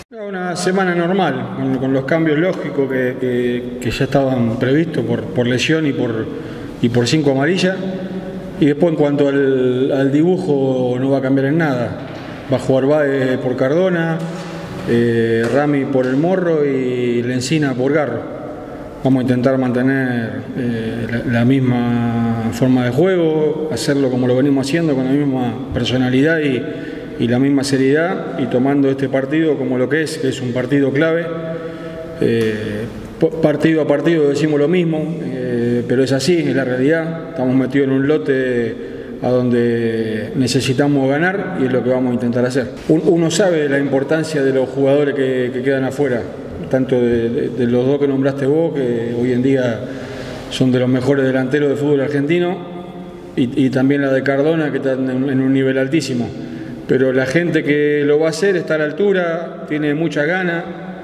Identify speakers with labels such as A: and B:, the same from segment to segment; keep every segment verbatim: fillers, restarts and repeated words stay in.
A: Una semana normal, con, con los cambios lógicos que, que, que ya estaban previstos por, por lesión y por, y por cinco amarillas. Y después, en cuanto al, al dibujo, no va a cambiar en nada. Va a jugar Bae por Cardona, eh, Rami por el Morro y Lencina por Garro. Vamos a intentar mantener eh, la, la misma forma de juego, hacerlo como lo venimos haciendo, con la misma personalidad y, y la misma seriedad, y tomando este partido como lo que es, que es un partido clave. Eh, partido a partido decimos lo mismo, eh, pero es así, es la realidad. Estamos metidos en un lote a donde necesitamos ganar y es lo que vamos a intentar hacer. Uno sabe la importancia de los jugadores que, que quedan afuera, tanto de, de, de los dos que nombraste vos, que hoy en día son de los mejores delanteros de fútbol argentino, y, y también la de Cardona, que está en, en un nivel altísimo. Pero la gente que lo va a hacer está a la altura, tiene mucha gana,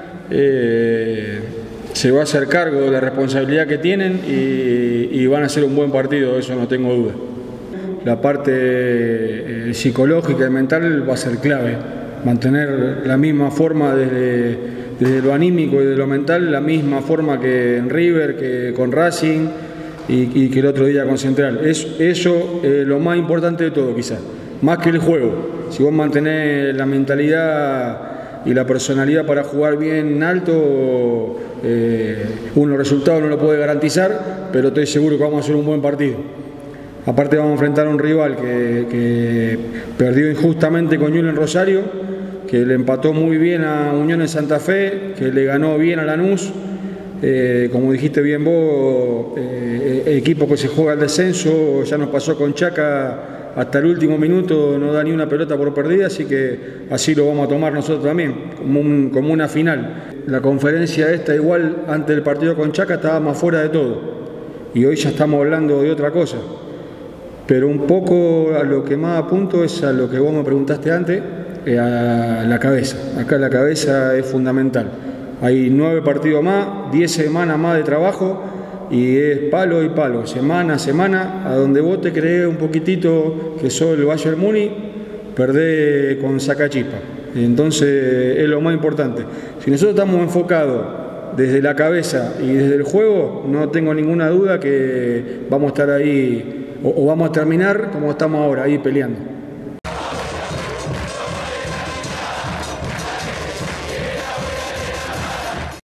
A: eh, se va a hacer cargo de la responsabilidad que tienen y, y van a hacer un buen partido, eso no tengo duda. La parte eh, psicológica y mental va a ser clave, mantener la misma forma desde, desde lo anímico y de lo mental, la misma forma que en River, que con Racing y, y que el otro día con Central. Es, eso es eh, lo más importante de todo, quizás, más que el juego. Si vos mantenés la mentalidad y la personalidad para jugar bien alto, eh, uno resultados no lo puede garantizar, pero estoy seguro que vamos a hacer un buen partido. Aparte vamos a enfrentar a un rival que, que perdió injustamente con Newell's en Rosario, que le empató muy bien a Unión en Santa Fe, que le ganó bien a Lanús, eh, como dijiste bien vos, eh, equipo que se juega al descenso, ya nos pasó con Chaca. Hasta el último minuto no da ni una pelota por perdida, así que así lo vamos a tomar nosotros también, como, un, como una final. La conferencia esta, igual antes del partido con Chaca, estábamos fuera de todo, y hoy ya estamos hablando de otra cosa. Pero un poco a lo que más apunto es a lo que vos me preguntaste antes, eh, a la cabeza. Acá la cabeza es fundamental. Hay nueve partidos más, diez semanas más de trabajo, y es palo y palo, semana a semana, a donde vos te crees un poquitito que sos el Bayern Múnich, perdés con sacachispa. Entonces es lo más importante. Si nosotros estamos enfocados desde la cabeza y desde el juego, no tengo ninguna duda que vamos a estar ahí, o, o vamos a terminar como estamos ahora, ahí peleando.